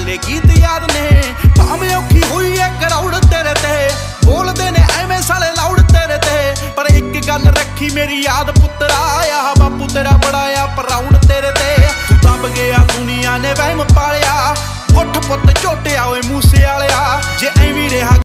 वाले गीत याद ने भावें औखी हुई है कराउड़ तेरे ते बोलदे ने एवें साले लाउड़ तेरे ते पर एक गल रखी मेरी याद पुत्रा आ बापू तेरा बड़ा आ प्राउड तेरे ते तू दब गया दुनिया ने वहम पालिया उठ पुत झोटिया ओए मूसे वालिया जे एवें रहा